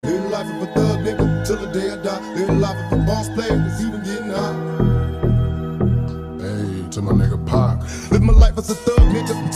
Live life of a thug nigga till the day I die. Live life of a boss player that's even getting high. Hey, to my nigga Pac. Live my life as a thug nigga.